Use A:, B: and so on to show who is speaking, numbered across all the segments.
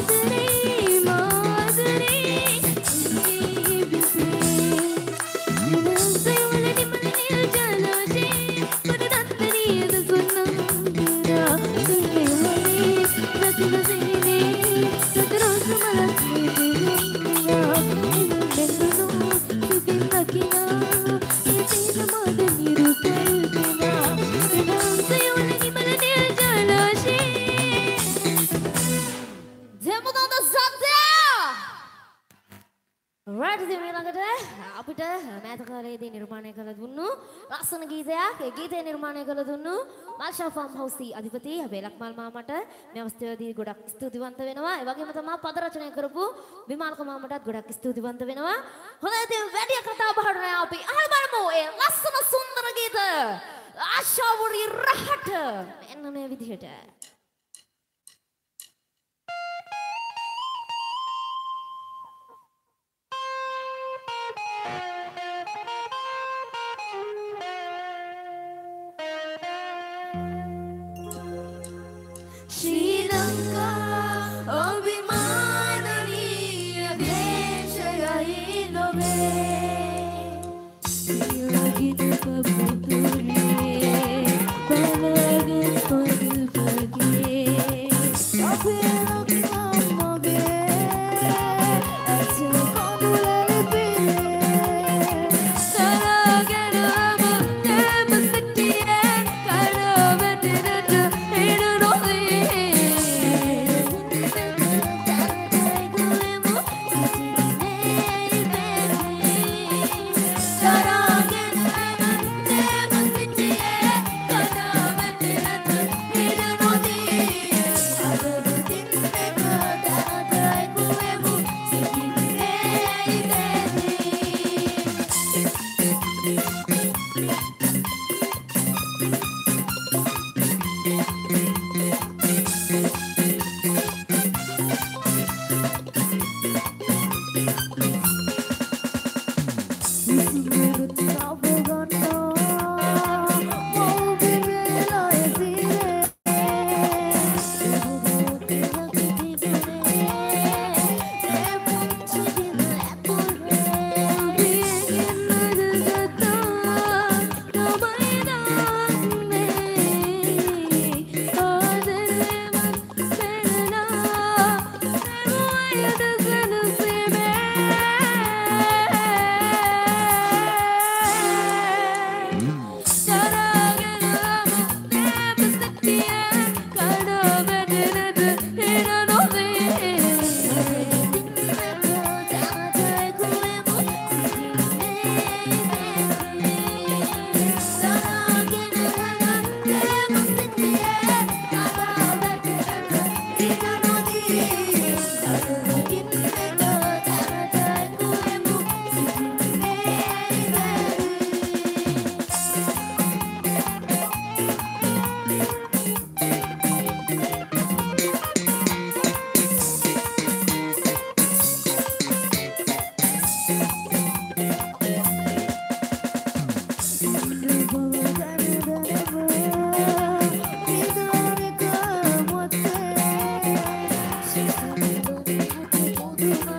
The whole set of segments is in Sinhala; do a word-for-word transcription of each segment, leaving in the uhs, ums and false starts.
A: ගීතය නිර්මාණය කළ දුන්නු මාෂා ෆාම් හවුස් අධිපති බේලක්මල් මාමට මේ අවස්ථාවේදී ගොඩක් ස්තුතිවන්ත වෙනවා. ඒ වගේම තමයි පද රචනය කරපු විමාල්ක මාමටත් ගොඩක් ස්තුතිවන්ත වෙනවා. හොඳයි ඉතින් වැඩි කතා බහට නෑ අපි අහලා බලමු ඒ ලස්සන සුන්දර ගීත ආශාවරි රහට එන්න මේ විදිහට.
B: Thank you.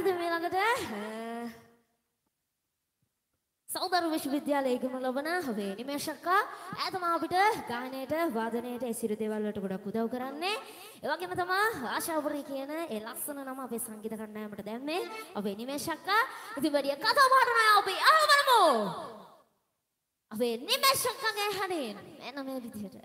A: ඉතින් මේ ළඟට සෞන්දර්ය විශ්වවිද්‍යාලයේ ඉගෙන ලබන අපේ නිමේෂ් අක්කා ඈතම අපිට ගායනයට වාදනයට ඒ සියලු දේවල් වලට ගොඩක් උදව් කරන්නේ. ඒ වගේම තමයි ආශාවරි කියන ඒ ලස්සන නම අපේ සංගීත කණ්ඩායමට දැම්මේ අපේ නිමේෂ් අක්කා. ඉතින් වැඩි කතා බහට නෑ අපි ආවමු. අපේ නිමේෂ් අක්කාගේ හඬින් එන්න මේ විදිහට.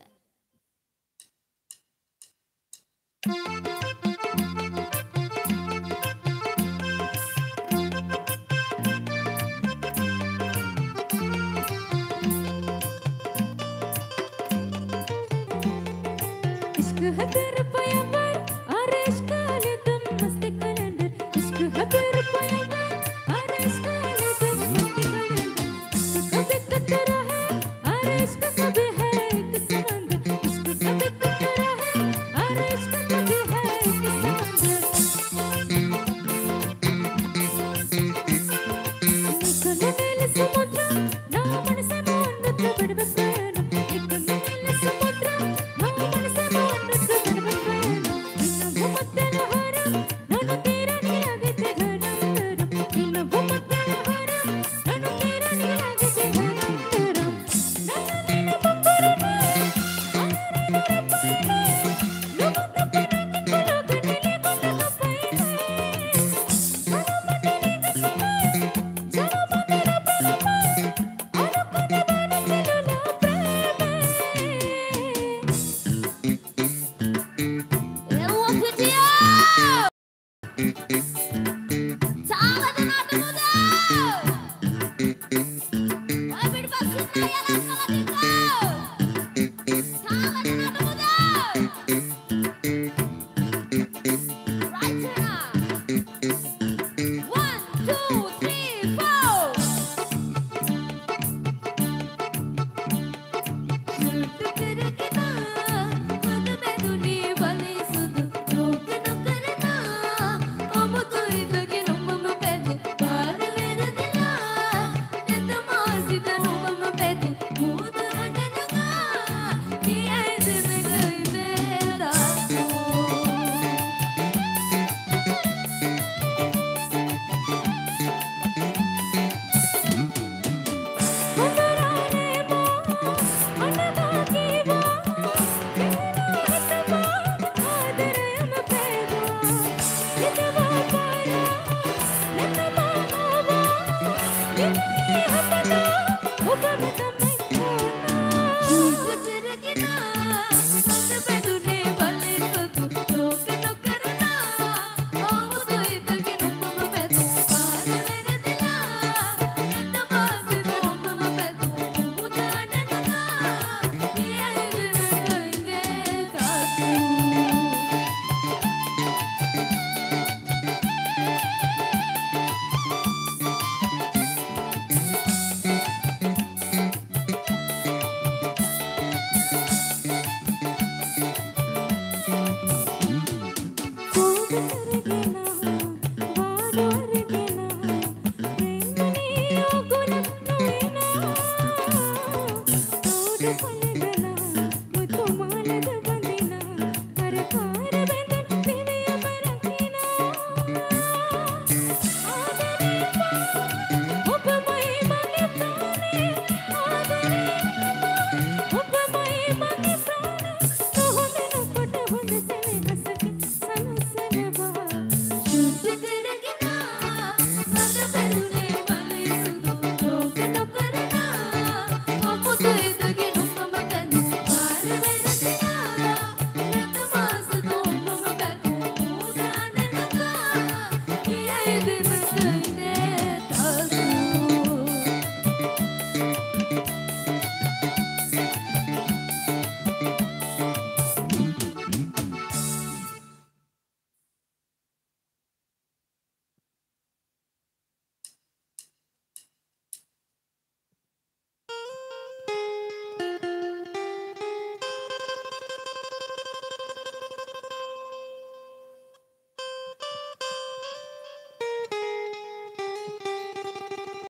B: हज़ार रुपया पर आरेश काले तुम मस्ती कलंदर इश्क हज़ार रुपया पर आरेश काले तुम मस्ती कलंदर इश्क सब एक तरह है आरेश का सब है एक समंदर इश्क सब एक तरह है आरेश का सब है एक समंदर निकल मेले समुद्र ना मन से मोहन तो बड़ बसन निकल मेले समुद्र ना मन से मोहन Thank you.